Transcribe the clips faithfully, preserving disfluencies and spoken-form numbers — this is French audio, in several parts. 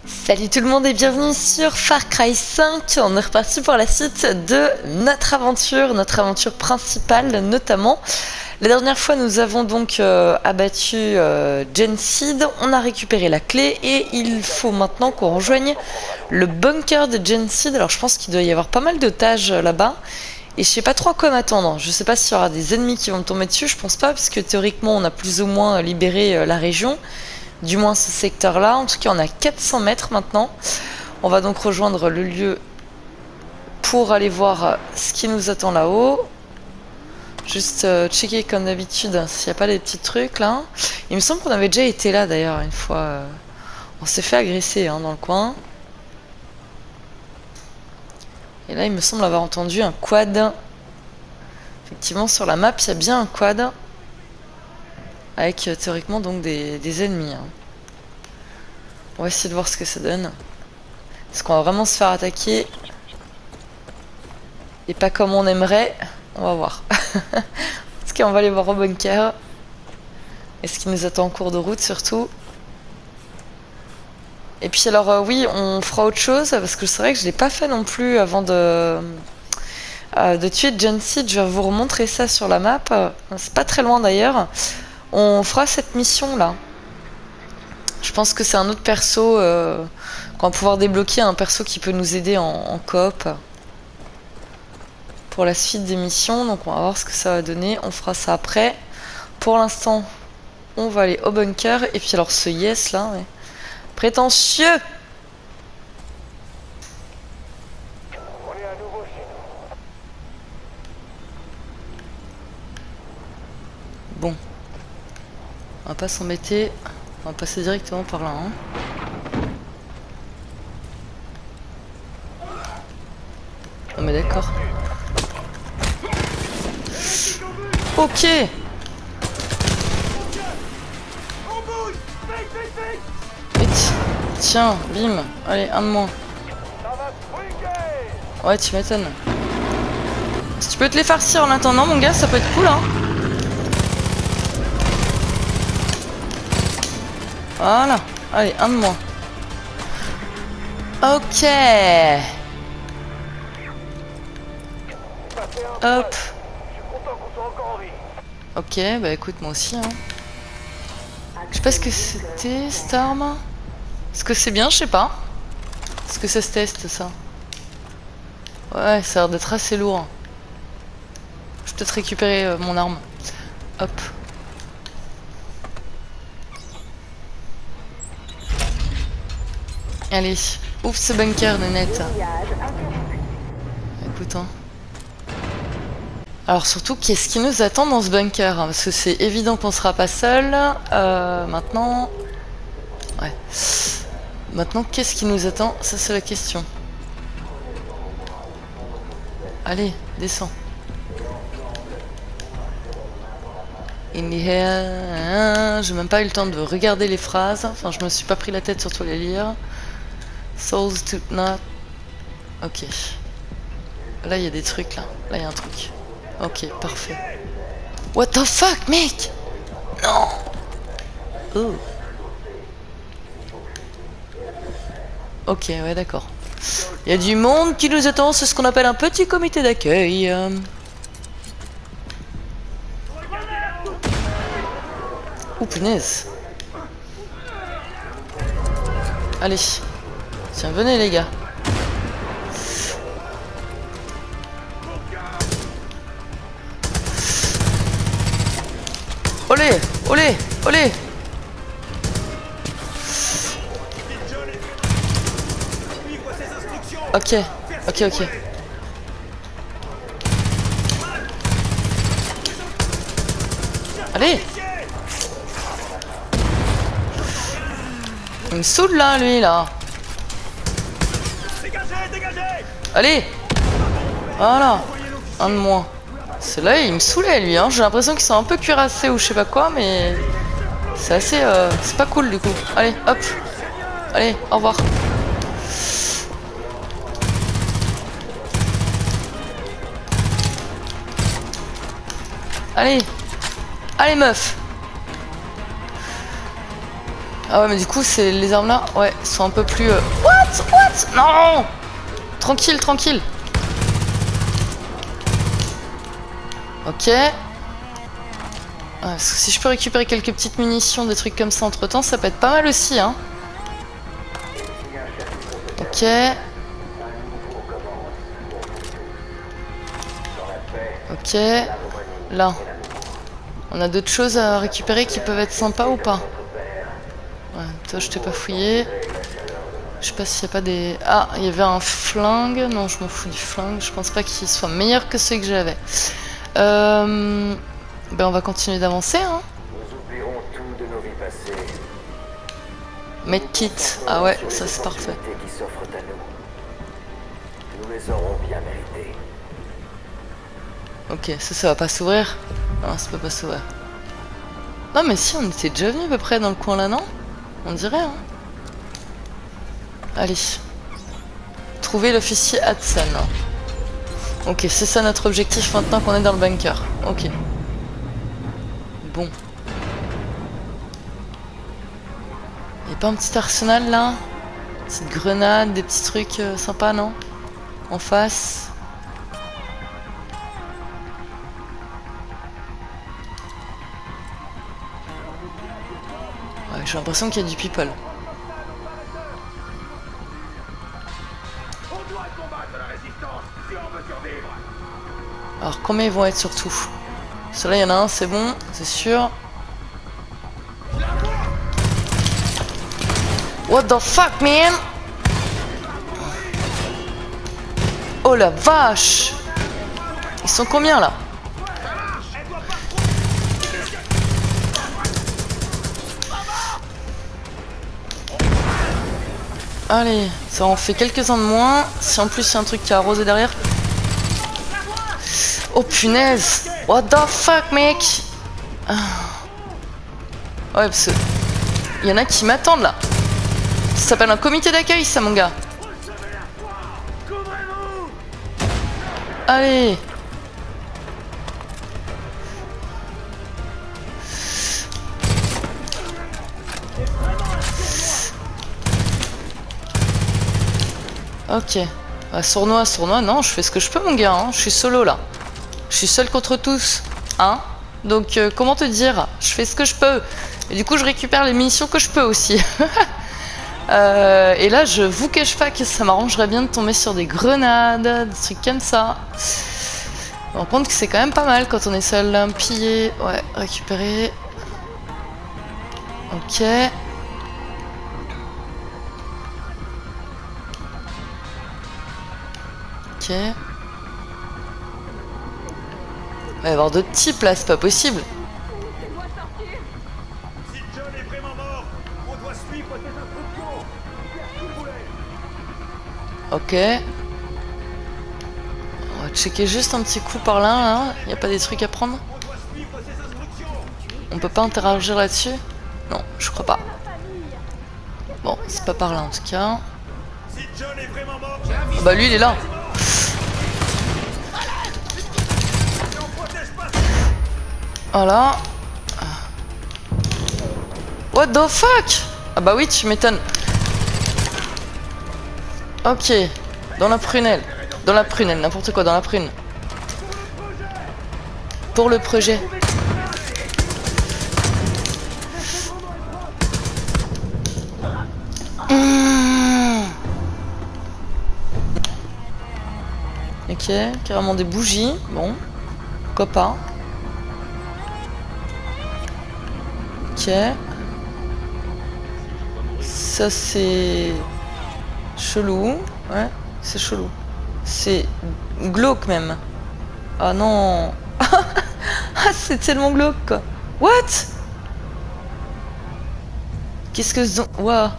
Salut tout le monde et bienvenue sur Far Cry cinq. On est reparti pour la suite de notre aventure, notre aventure principale notamment. La dernière fois nous avons donc euh, abattu euh, Genseed, on a récupéré la clé et il faut maintenant qu'on rejoigne le bunker de Genseed. Alors je pense qu'il doit y avoir pas mal d'otages euh, là-bas et je sais pas trop à quoi m'attendre. Je sais pas s'il y aura des ennemis qui vont me tomber dessus, je pense pas puisque théoriquement on a plus ou moins libéré euh, la région. Du moins ce secteur là, en tout cas on a quatre cents mètres maintenant. On va donc rejoindre le lieu pour aller voir ce qui nous attend là-haut. Juste euh, checker comme d'habitude s'il n'y a pas des petits trucs là. Il me semble qu'on avait déjà été là d'ailleurs une fois. Euh, on s'est fait agresser hein, dans le coin. Et là il me semble avoir entendu un quad. Effectivement sur la map il y a bien un quad. Avec euh, théoriquement donc des, des ennemis. Hein. On va essayer de voir ce que ça donne. Est-ce qu'on va vraiment se faire attaquer? Et pas comme on aimerait. On va voir. En tout cas on va aller voir au bunker. Et ce qui nous attend en cours de route surtout. Et puis alors euh, oui on fera autre chose. Parce que c'est vrai que je l'ai pas fait non plus avant de... Euh, de tuer Genseed. Je vais vous remontrer ça sur la map. C'est pas très loin d'ailleurs. On fera cette mission là. Je pense que c'est un autre perso euh, qu'on va pouvoir débloquer, un perso qui peut nous aider en, en coop pour la suite des missions. Donc on va voir ce que ça va donner. On fera ça après. Pour l'instant, on va aller au bunker. Et puis alors ce yes là, ouais. Prétentieux. Bon. On va pas s'embêter. On va passer directement par là. Hein. Non mais d'accord. Ok. Vite. Tiens, bim. Allez, un de moins. Ouais, tu m'étonnes. Si tu peux te les farcir en attendant, mon gars, ça peut être cool, hein. Voilà. Allez, un de moins. Ok. Hop. Ok, bah écoute, moi aussi. Hein. Je sais pas ce que c'était, cette arme. Est-ce que c'est bien? Je sais pas. Est-ce que ça se teste, ça? Ouais, ça a l'air d'être assez lourd. Je vais peut-être récupérer euh, mon arme. Hop. Allez, ouvre ce bunker, Nénette. Écoute, hein. Alors surtout, qu'est-ce qui nous attend dans ce bunker hein, parce que c'est évident qu'on sera pas seul. Euh, maintenant... Ouais. Maintenant, qu'est-ce qui nous attend? Ça, c'est la question. Allez, descends. In the air... J'ai même pas eu le temps de regarder les phrases. Enfin, je me suis pas pris la tête surtout les lire. Souls to not... Ok. Là, il y a des trucs, là. Là, il y a un truc. Ok, parfait. What the fuck, mec? Non. Oh. Ok, ouais, d'accord. Il y a du monde qui nous attend. C'est ce qu'on appelle un petit comité d'accueil. Oh, punaise. Allez. Tiens, venez, les gars. Olé, olé, olé. Ok, ok, ok. Allez. Il me saoule là, lui, là. Allez. Voilà. Un de moins. Celui-là, il me saoulait, lui. Hein. J'ai l'impression qu'ils sont un peu cuirassés ou je sais pas quoi, mais... C'est assez... Euh... C'est pas cool, du coup. Allez, hop. Allez, au revoir. Allez. Allez, meuf. Ah ouais, mais du coup, c'est les armes là, ouais, sont un peu plus... Euh... What? What? Non! Tranquille, tranquille. Ok. Ah, si je peux récupérer quelques petites munitions, des trucs comme ça entre temps, ça peut être pas mal aussi, hein. Ok. Ok. Là. On a d'autres choses à récupérer qui peuvent être sympas ou pas? Ouais, toi je t'ai pas fouillé. Je sais pas s'il y a pas des... Ah, il y avait un flingue. Non, je m'en fous du flingue. Je pense pas qu'il soit meilleur que celui que j'avais. Euh... Ben on va continuer d'avancer, hein. Medkit. Ah ouais, ça c'est parfait. Ok, ça, ça va pas s'ouvrir? Non, ça peut pas s'ouvrir. Non, mais si, on était déjà venu à peu près dans le coin là, non? On dirait, hein. Allez. Trouver l'officier Hudson. Ok, c'est ça notre objectif maintenant qu'on est dans le bunker. Ok. Bon. Y'a pas un petit arsenal là? Petite grenade, des petits trucs euh, sympas, non? En face. Ouais, j'ai l'impression qu'il y a du people. Alors combien ils vont être surtout? Celui-là, il y en a un, c'est bon, c'est sûr. What the fuck, man? Oh la vache! Ils sont combien là? Allez, ça en fait quelques-uns de moins. Si en plus il y a un truc qui a arrosé derrière. Oh punaise! What the fuck, mec? Ah. Ouais, parce que il y en a qui m'attendent là. Ça s'appelle un comité d'accueil, ça, mon gars. Allez. Ok. Bah, sournois, sournois, non, je fais ce que je peux, mon gars. Hein. Je suis solo là. Je suis seul contre tous. Hein? Donc, euh, comment te dire? Je fais ce que je peux. Et du coup, je récupère les munitions que je peux aussi. euh, et là, je vous cache pas que ça m'arrangerait bien de tomber sur des grenades, des trucs comme ça. On rend compte que c'est quand même pas mal quand on est seul. Là, piller, ouais, récupérer. Ok. Ok. Il va y avoir d'autres types là, c'est pas possible. Ok. On va checker juste un petit coup par là, là. Y a pas des trucs à prendre? On peut pas interagir là-dessus? Non, je crois pas. Bon, c'est pas par là en tout cas. Ah bah lui il est là. Voilà. What the fuck? Ah bah oui, tu m'étonnes. Ok. Dans la prunelle. Dans la prunelle, n'importe quoi, dans la prune. Pour le projet. Mmh. Ok, carrément des bougies. Bon. Pourquoi pas? Ok. Ça c'est chelou. Ouais, c'est chelou. C'est glauque même. Ah non. Ah, c'est tellement glauque quoi. What? Qu'est-ce que ce... Waouh.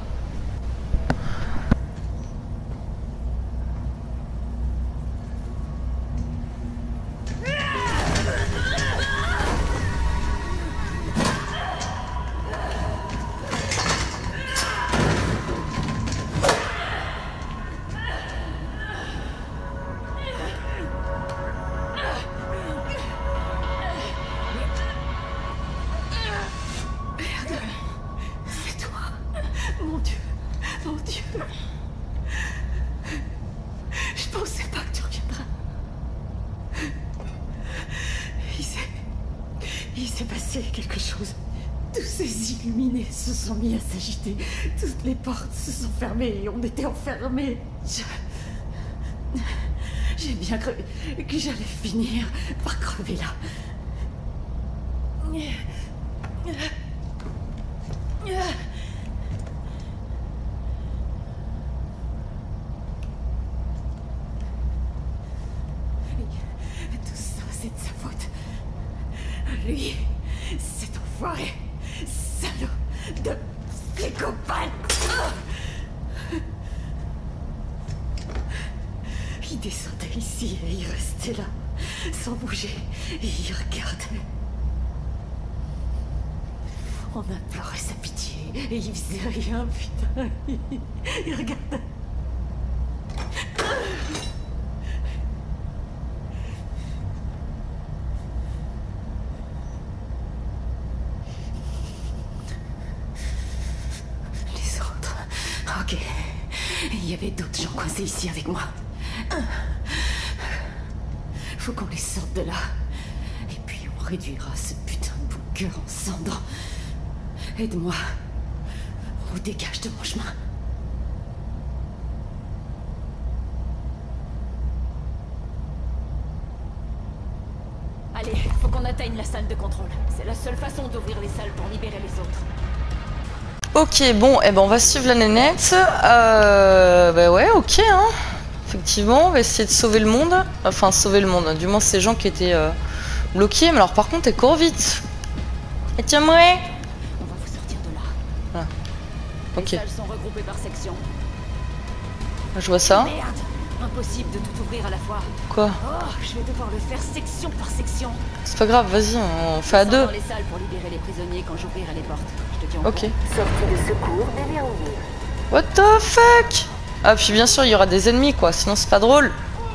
Je pensais pas que tu reviendras. Il s'est... Il s'est passé quelque chose. Tous ces illuminés se sont mis à s'agiter. Toutes les portes se sont fermées et on était enfermés. Je... J'ai bien cru que j'allais finir par crever là. Tout ça, c'est de sa faute. Lui, cet enfoiré, salaud de psychopathe. Il descendait ici et il restait là, sans bouger, et il regardait. On implorait sa pitié, et il faisait rien, putain. Il, il regardait. Les autres... Ok. Il y avait d'autres gens coincés ici avec moi. Faut qu'on les sorte de là. Et puis on réduira ce putain de bunker en cendres. Aide-moi. Ou dégage de mon chemin. Allez, faut qu'on atteigne la salle de contrôle. C'est la seule façon d'ouvrir les salles pour libérer les autres. Ok, bon, eh ben on va suivre la nénette. Euh, bah ouais, ok, hein. Effectivement, on va essayer de sauver le monde. Enfin, sauver le monde. Du moins, ces gens qui étaient euh, bloqués. Mais alors, par contre, elle court vite. Et tiens-moi. On va vous sortir de là. Voilà. Ok. Les salles sont regroupées par section. Je vois ça. Merde, impossible de tout ouvrir à la fois. Quoi? Oh, je vais devoir le faire section par section. C'est pas grave, vas-y, on fait à deux. Dans les salles pour libérer les prisonniers quand j'ouvrirai les portes. Je te tiens au Ok. courant. Sortie de secours déverrouillée. What the fuck? Ah, puis bien sûr, il y aura des ennemis, quoi. Sinon, c'est pas drôle.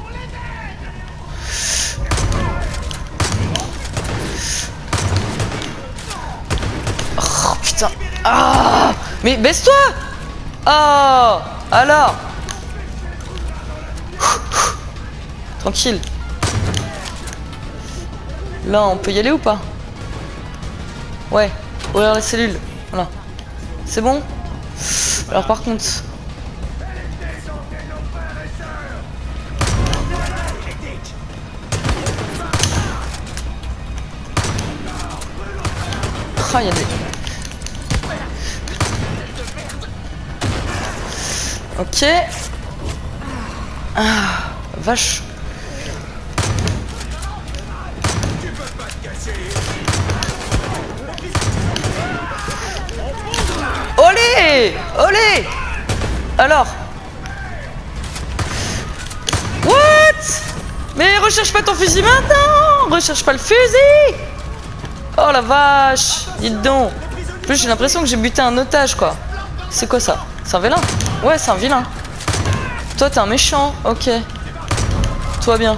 Oh, putain. Ah! Mais baisse-toi! Oh! Alors? Tranquille. Là, on peut y aller ou pas? Ouais. Ouvrir la cellule. Voilà. C'est bon? Alors, par contre... Ah, il y a des... Ok. Ah, vache. Olé! Olé! Alors? What? Mais recherche pas ton fusil maintenant! Recherche pas le fusil! Oh la vache! Dites donc! En plus, j'ai l'impression que j'ai buté un otage, quoi. C'est quoi ça? C'est un vilain? Ouais, c'est un vilain. Toi, t'es un méchant. Ok. Toi, bien.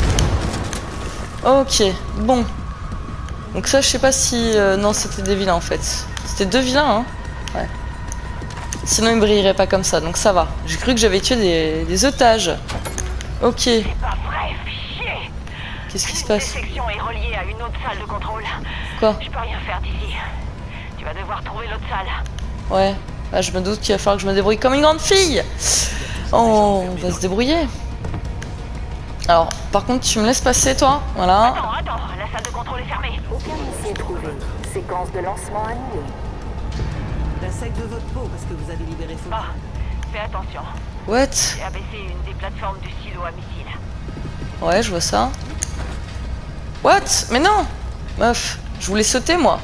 Ok. Bon. Donc ça, je sais pas si... Euh, non, c'était des vilains, en fait. C'était deux vilains, hein. Ouais. Sinon, ils brilleraient pas comme ça, donc ça va. J'ai cru que j'avais tué des, des otages. Ok. C'est pas vrai, fichier. Qu'est-ce qui se passe? Cette section est reliée à une autre salle de contrôle. Quoi? Je peux rien faire d'ici. Tu vas devoir trouver l'autre salle. Ouais. Bah, je me doute qu'il va falloir que je me débrouille comme une grande fille. Oh, on va se débrouiller. Alors, par contre, tu me laisses passer, toi. Voilà. Attends, attends, la salle de contrôle est fermée. Aucun missile trouvé. Séquence de lancement annulée. La sec de votre peau parce que vous avez libéré Faux. Ah, fais attention. What? J'ai abaissé une des plateformes du silo à missiles. Ouais, je vois ça. What? Mais non! Meuf, je voulais sauter, moi.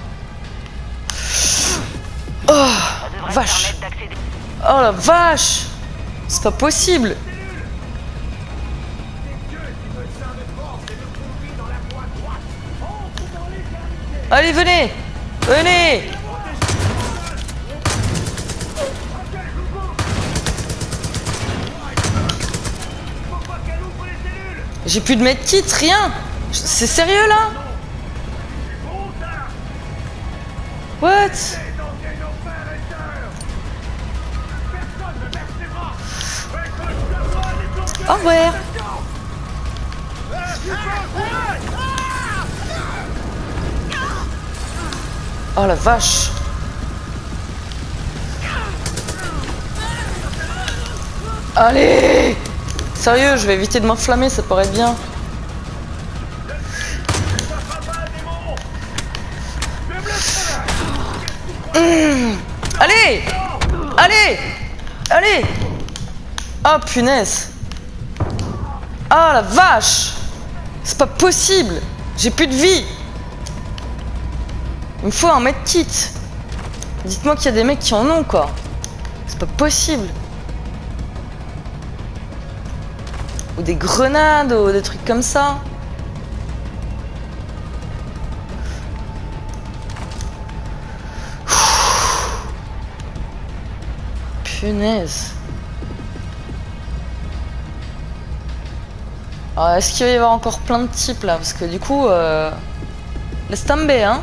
Oh, Ça devrait vache. te permettre d'accéder. Oh la vache! C'est pas possible! Allez, venez! Venez! J'ai plus de medkit, rien! C'est sérieux là? What? Au revoir. Oh la vache. Allez! Sérieux, je vais éviter de m'enflammer, ça paraît bien. Mmh. Allez! Allez! Allez! Oh punaise! Ah la vache! C'est pas possible! J'ai plus de vie! Il me faut un medkit. Dites-moi qu'il y a des mecs qui en ont quoi. C'est pas possible. Ou des grenades ou des trucs comme ça. Punaise. Alors est-ce qu'il va y avoir encore plein de types là? Parce que du coup... Euh... Laisse tomber hein.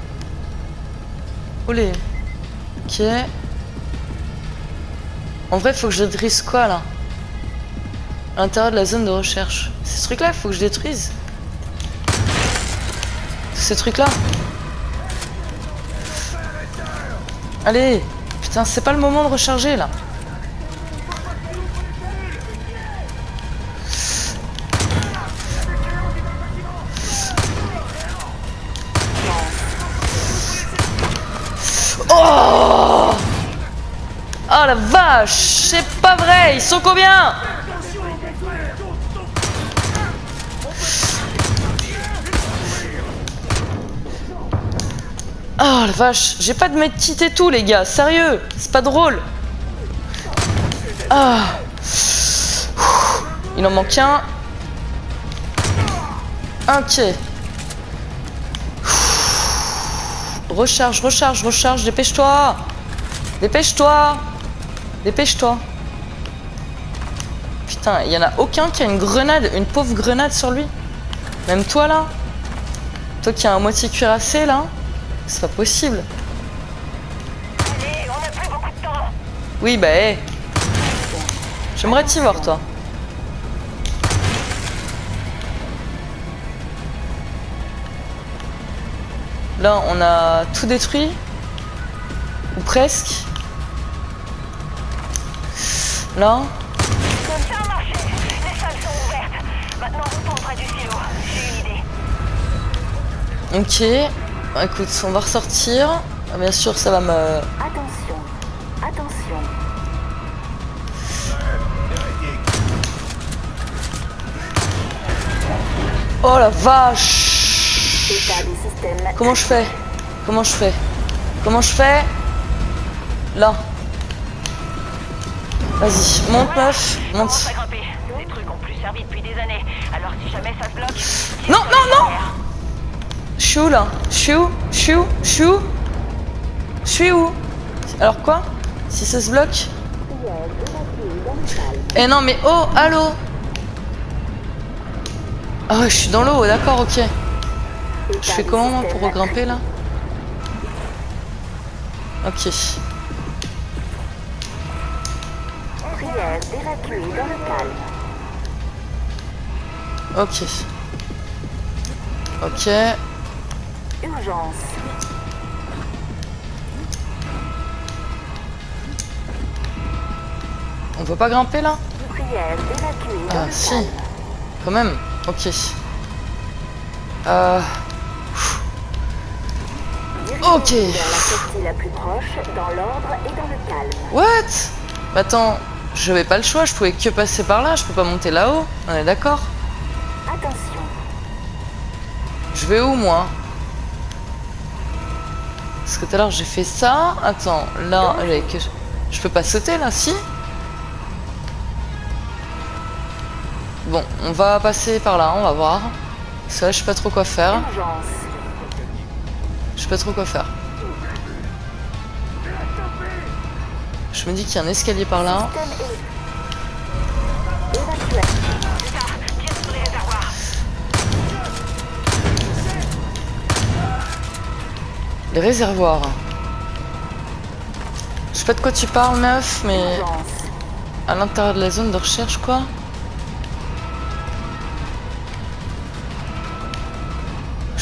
Olé. Ok. En vrai, faut que je détruise quoi là? À l'intérieur de la zone de recherche. C'est ce truc là, faut que je détruise. Ce truc là. Allez. Putain, c'est pas le moment de recharger là. Oh! Oh la vache! C'est pas vrai! Ils sont combien? Oh la vache! J'ai pas de medkit et tout les gars! Sérieux! C'est pas drôle! Ah! Il en manque un. Ok. Recharge, recharge, recharge, dépêche-toi! Dépêche-toi! Dépêche-toi! Putain, il y en a aucun qui a une grenade, une pauvre grenade sur lui. Même toi là? Toi qui as un moitié cuirassé là? C'est pas possible. Allez, on a plus beaucoup de temps. Oui, bah hé. J'aimerais t'y voir toi. Là, on a tout détruit. Ou presque. Là. Ça a marché. Les salles sont ouvertes. Maintenant, retourne près du silo. J'ai une idée. Ok. Bah, écoute, on va ressortir. Ah, bien sûr, ça va me... Attention, attention. Oh la vache! État du système. Comment je fais? Comment je fais? Comment je fais? Là. Vas-y, monte meuf, monte. Commence à grimper. Ces trucs ont plus servi depuis des années. Alors si jamais ça se bloque... Non, non, non! Je suis où là? Je suis où? Je suis où? Je suis où? Je suis où? Alors quoi? Si ça se bloque? Eh non mais oh, allô? Ah ouais, je suis dans l'eau, d'accord, ok. Je fais comment moi, pour regrimper là? Ok. Prière d'évacuer dans le calme. Ok. Ok. Urgence. On peut pas grimper là? Prière d'évacuer dans Ah le si. calme. Quand même. Ok. Euh... Ok. Vers la sortie la plus proche, dans l'ordre et dans le calme. What? Bah attends, j'avais pas le choix, je pouvais que passer par là, je peux pas monter là-haut. On est d'accord? Attention. Je vais où moi? Parce que tout à l'heure j'ai fait ça. Attends, là, j'avais que... je peux pas sauter là, si? Bon, on va passer par là, on va voir. Parce que là, je sais pas trop quoi faire. Urgence. Je sais pas trop quoi faire. Je me dis qu'il y a un escalier par là. Système é- évacuation. C'est ça. Tire sur les réservoirs. Les réservoirs. Je sais pas de quoi tu parles, meuf, mais Urgence. à l'intérieur de la zone de recherche, quoi.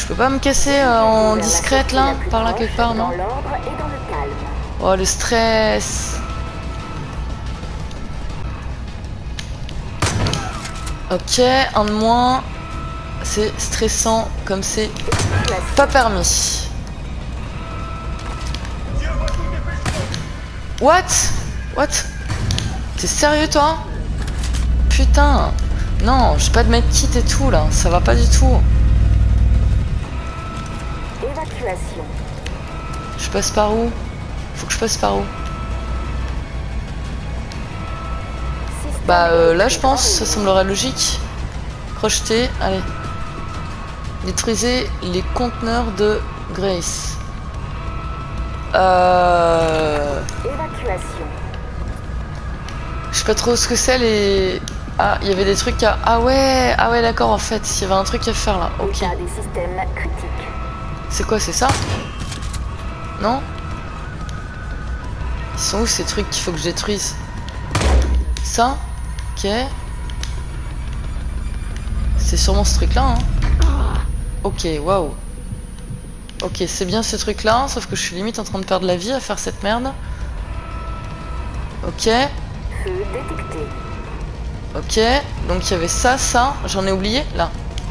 peux pas me casser euh, en discrète là, par là quelque part, non? Dans l'ordre et dans le calme. Oh le stress. Ok, un de moins. C'est stressant comme c'est pas permis. What? What? T'es sérieux toi? Putain. Non, j'ai pas de medkit et tout là, ça va pas du tout. Évacuation. Je passe par où? Faut que je passe par où? Système Bah euh, là je électrique pense, ça enrayé. semblerait logique. Crocheter, allez. Détruisez les conteneurs de Grace. Euh... Évacuation. Je sais pas trop ce que c'est les... Ah, il y avait des trucs à... Ah ouais, ah ouais d'accord en fait, il y avait un truc à faire là, ok. État des systèmes critiques. C'est quoi, c'est ça? Non? Ils sont où ces trucs qu'il faut que je détruise? Ça? Ok. C'est sûrement ce truc là, hein? Ok, waouh. Ok, c'est bien ce truc là, sauf que je suis limite en train de perdre la vie à faire cette merde. Ok. Feu détecté. Ok, donc il y avait ça, ça, j'en ai oublié, là.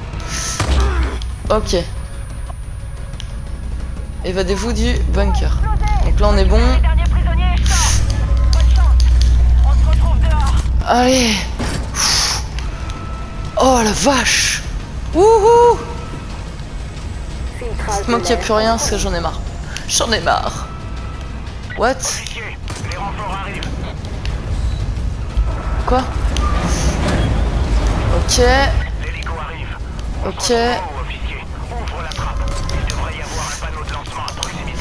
Ok. Évadez-vous du bunker. Donc là on est bon. Les derniers prisonniers échappent. Bonne chance. On se retrouve dehors. Allez. Oh la vache. Wouhou. Filtrage. Dites-moi de qu'il n'y a l'air. plus rien, parce que j'en ai marre. J'en ai marre. What? Officier, les renforts arrivent. Quoi? Ok. L'hélico arrive. Ok. Oh, officier, ouvre la trappe. Il devrait y avoir un panneau de lancement à proximité.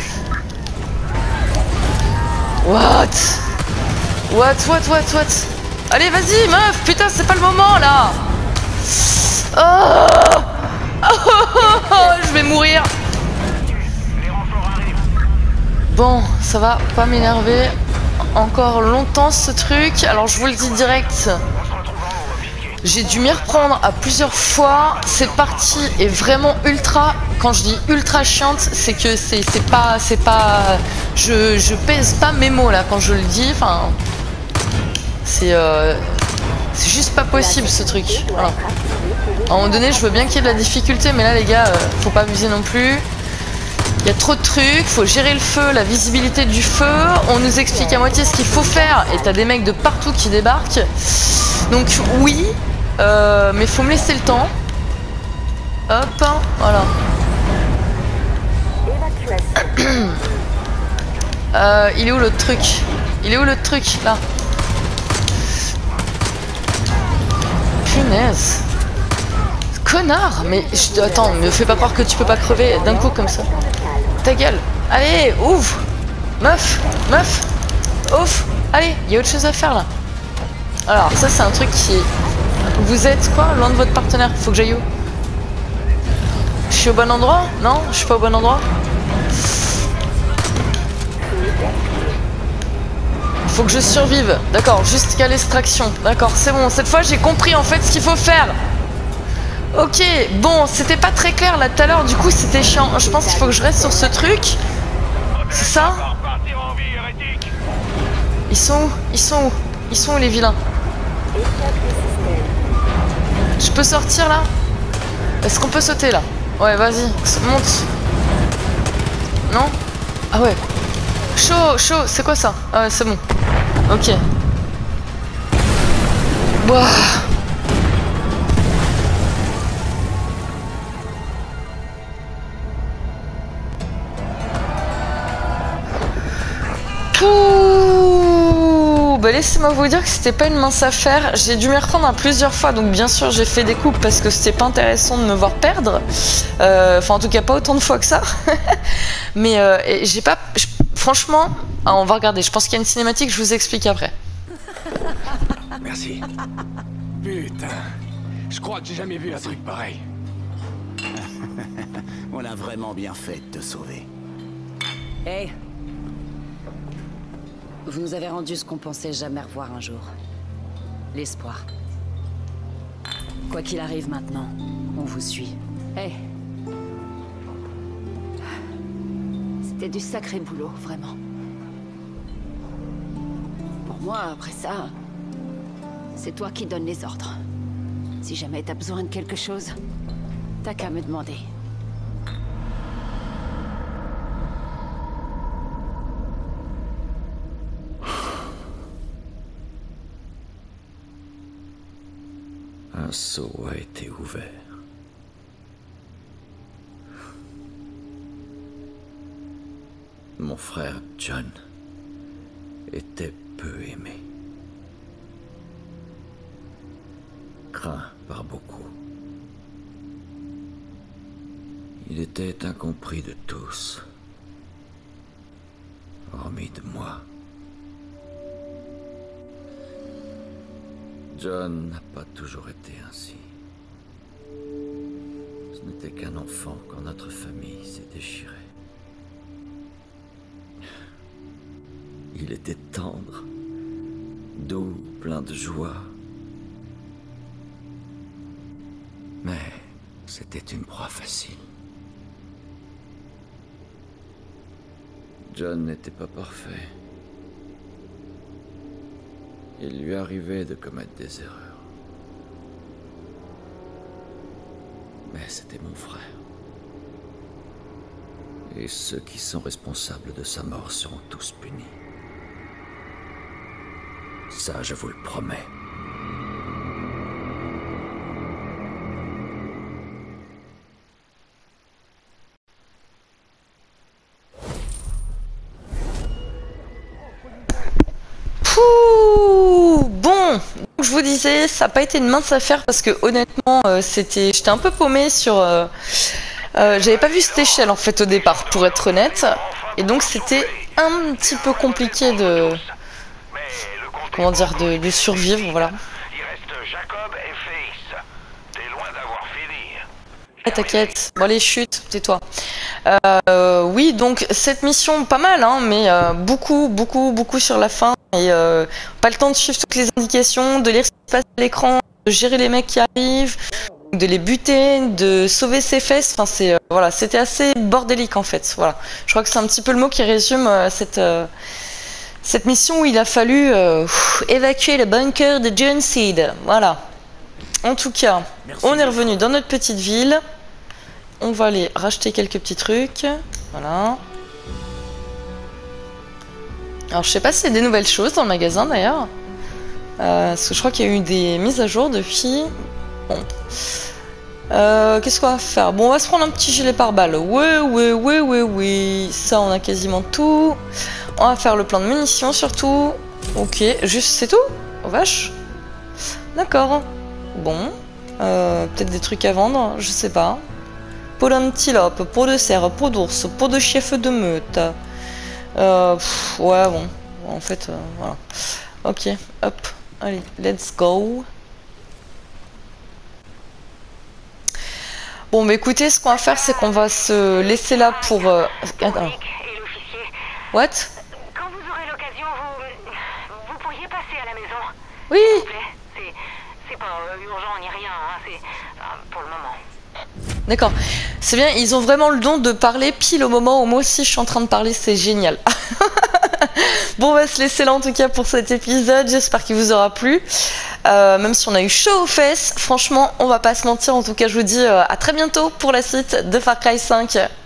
What? What, what, what, what? Allez, vas-y, meuf! Putain, c'est pas le moment, là! Oh! Oh, je vais mourir! Les renforts arrivent. Bon, ça va pas m'énerver encore longtemps, ce truc. Alors, je vous le dis direct. On se retrouve en haut, officier. J'ai dû m'y reprendre à plusieurs fois. Cette partie est vraiment ultra. Quand je dis ultra chiante, c'est que c'est c'est pas c'est pas. Je je pèse pas mes mots là quand je le dis. Enfin, c'est euh, c'est juste pas possible ce truc. Voilà. À un moment donné, je veux bien qu'il y ait de la difficulté, mais là les gars, euh, faut pas abuser non plus. Il y a trop de trucs, faut gérer le feu, la visibilité du feu. On nous explique à moitié ce qu'il faut faire, et t'as des mecs de partout qui débarquent. Donc oui. Euh, mais faut me laisser le temps. Hop, voilà. Évacuation. Euh, il est où l'autre truc? Il est où l'autre truc là? Punaise. Connard. Mais je... attends, me fais pas croire que tu peux pas crever d'un coup comme ça. Ta gueule. Allez, ouvre. Meuf, meuf. Ouf. Allez, il y a autre chose à faire là. Alors ça c'est un truc qui est... Vous êtes quoi? Loin de votre partenaire? Faut que j'aille où? Je suis au bon endroit? Non? Je suis pas au bon endroit? Faut que je survive. D'accord, jusqu'à l'extraction. D'accord, c'est bon. Cette fois j'ai compris en fait ce qu'il faut faire. Ok, bon, c'était pas très clair là tout à l'heure, du coup c'était chiant. Je pense qu'il faut que je reste sur ce truc. C'est ça? Ils sont où? Ils sont où? Ils sont où les vilains? Je peux sortir là? Est-ce qu'on peut sauter là? Ouais, vas-y, monte. Non? Ah ouais. Chaud, chaud, c'est quoi ça? Ah ouais, c'est bon. Ok. Ouah. Pouh, bah laissez-moi vous dire que c'était pas une mince affaire. J'ai dû m'y reprendre à plusieurs fois, donc bien sûr j'ai fait des coupes parce que c'était pas intéressant de me voir perdre. Euh, Enfin en tout cas pas autant de fois que ça. Mais euh, j'ai pas... je- franchement, ah, on va regarder. Je pense qu'il y a une cinématique, je vous explique après. Merci. Putain, je crois que j'ai jamais vu un truc pareil. On a vraiment bien fait de te sauver. Hey. Vous nous avez rendu ce qu'on pensait jamais revoir un jour. L'espoir. Quoi qu'il arrive maintenant, on vous suit. Hey. C'était du sacré boulot, vraiment. Pour moi, après ça, c'est toi qui donnes les ordres. Si jamais t'as besoin de quelque chose, t'as qu'à me demander. Un sceau a été ouvert. Mon frère John était peu aimé. Craint par beaucoup. Il était incompris de tous, hormis de moi. John n'a pas toujours été ainsi. Ce n'était qu'un enfant quand notre famille s'est déchirée. Il était tendre, doux, plein de joie. Mais c'était une proie facile. John n'était pas parfait. Il lui arrivait de commettre des erreurs. Mais c'était mon frère. Et ceux qui sont responsables de sa mort seront tous punis. Ça, je vous le promets. Pouh, bon, je vous disais, ça n'a pas été une mince affaire parce que honnêtement, euh, c'était, j'étais un peu paumée sur. Euh, euh, j'avais pas vu cette échelle en fait au départ, pour être honnête, et donc c'était un petit peu compliqué de. Comment dire, de, de survivre, voilà. Il reste Jacob et Face. T'es loin d'avoir fini. Ah, t'inquiète, bon allez, chute, tais-toi. Euh, oui, donc cette mission, pas mal, hein, mais euh, beaucoup, beaucoup, beaucoup sur la fin. Et euh, pas le temps de suivre toutes les indications, de lire ce qui se passe à l'écran, de gérer les mecs qui arrivent, de les buter, de sauver ses fesses. Enfin, c'est euh, voilà, c'était assez bordélique en fait. Voilà, je crois que c'est un petit peu le mot qui résume euh, cette euh, cette mission où il a fallu euh, pff, évacuer le bunker de John Seed. Voilà. En tout cas, Merci. On est revenu dans notre petite ville. On va aller racheter quelques petits trucs. Voilà. Alors je sais pas s'il y a des nouvelles choses dans le magasin d'ailleurs. Euh, parce que je crois qu'il y a eu des mises à jour depuis. Bon. Euh, Qu'est-ce qu'on va faire? Bon, on va se prendre un petit gilet pare-balles. Ouais, ouais, ouais, ouais, ouais. Ça, on a quasiment tout. On va faire le plein de munitions surtout. Ok, juste c'est tout? Oh vache. D'accord. Bon. Euh, Peut-être des trucs à vendre, je sais pas. Peau d'antilope, peau de cerf, peau d'ours, peau de chef de meute. Euh, pff, ouais, bon. En fait, euh, voilà. Ok, hop. Allez, let's go. Bon, bah écoutez, ce qu'on va faire, c'est qu'on va se laisser là pour... Euh... Attends. What? Quand vous aurez l'occasion, vous... vous pourriez passer à la maison. Oui. S'il vous plaît. C'est pas euh, urgent ni rien, hein. C'est enfin, pour le moment. D'accord. C'est bien, ils ont vraiment le don de parler pile au moment où moi aussi je suis en train de parler, c'est génial. Bon, on va se laisser là en tout cas pour cet épisode, j'espère qu'il vous aura plu. Euh, même si on a eu chaud aux fesses, franchement, on va pas se mentir, en tout cas je vous dis euh, à très bientôt pour la suite de Far Cry cinq.